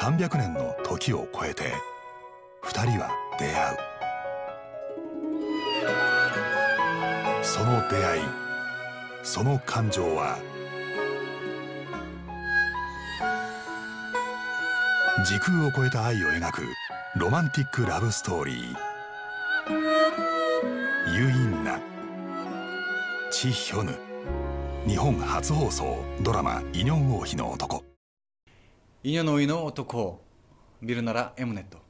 300年の時を超えて2人は出会う。その出会い、その感情は時空を超えた愛を描くロマンティックラブストーリー。ユインナ、チ・ヒョヌ。日本初放送ドラマ「イニョン王妃の男」。 イニョン王妃の男を見るなら Mnet。